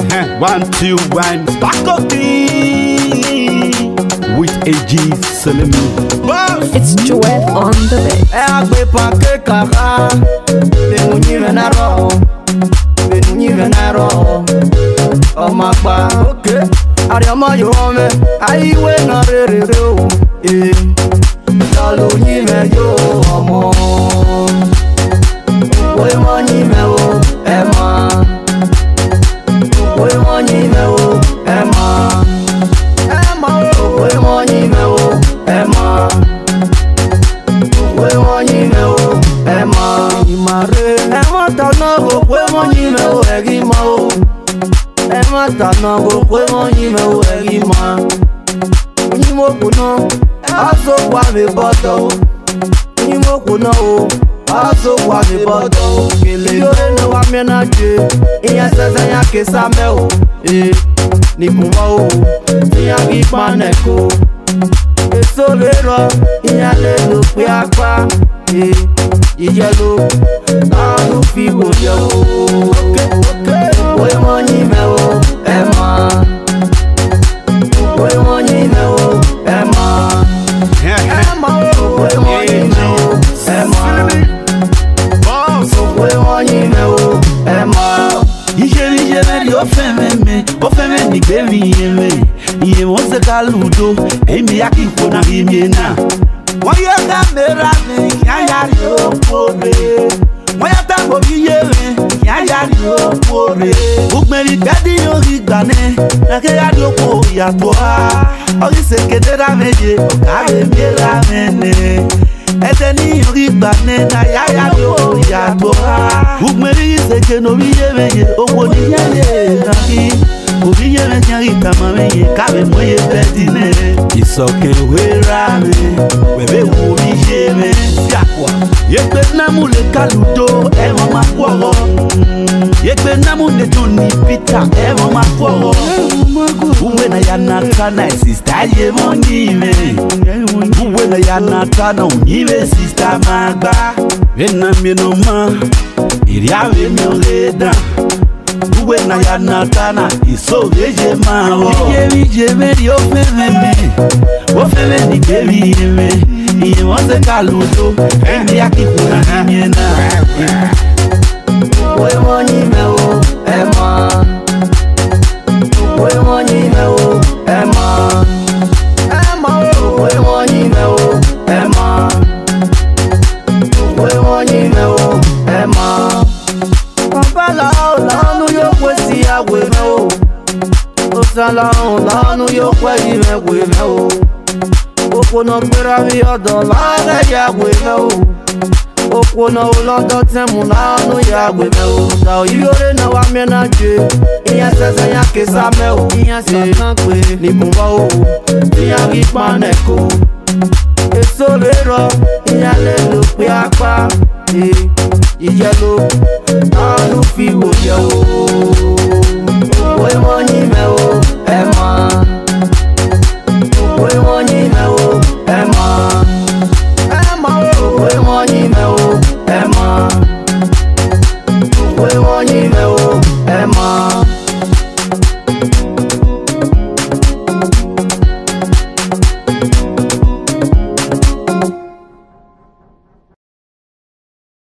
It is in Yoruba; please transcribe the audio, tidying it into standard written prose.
1, 2, 1. Sparkle with AG Salami. It's Joel on the beat. Agbe panke kaka, benunyi venaro, benunyi venaro. Oh my God, okay. Ariama yo me, aiwe na re o, Dalunyi me yo amo. Oye monyi me o, ema. Oye monyi me o, ema. Ema o, oye monyi me o, ema. Oye monyi me o, ema. Imare, ema tana o, oye monyi me o, egima o. Ema tana o, oye monyi me o, egima. Unimo kuno, aso kwa me boto. Unimo kuno o. Also wa mi bodo kele yore no wa mi na je iya sese ya ke same o ni kuma o iya ki paneko eso lero iya le lo pe apa iyelo anu fi wo je o we money me o ema we money me o ema ema o we money me o ema Ofeme ni gbemi yeme iye mo se ka ludo emi akiko na imiena waya ga mera me yaya ri opore waya ta bo yeme yaya ri opore ugberi gadi yo rigbane na ke ya do ko ya to ha ori se kedera meje o ka be mera mene Eteni rigbane na yaya yo ya to ha ugberi se ke no yeme owo ni yeye na ki Obiye me nyarita mamenye kabe moye bedine Isoke werame Webe obiye me Siakwa Yekbe namu le kaludo Ewa makworo Yekbe namu le Tony Peter Ewa makworo Uwe na yanatana Sister ye monime Uwe na yanatana Unive sister magba Vena mienoma Iriawe mioleda Uwe na yanatana iso veje mao Iye meri ofeme ni kevi yeme Iye wose kaludo Emi yakikuna imiena Uwe monyi me o ema Uwe monyi me o ema Ema o uwe monyi me o ema Uwe monyi me o ema Papala o lanu yo kwesi ya we me o Osala o lanu yo kwesi me we me o Okono pera mi odo la ya we me o Okono ulondo temu lanu ya we me o Da yore na wa me na je Iya sese ya ke same o Iya se kan pe ni kumba o Iya ki paneko Eso lero Iya le lo pe apa Iyelo anu fi wo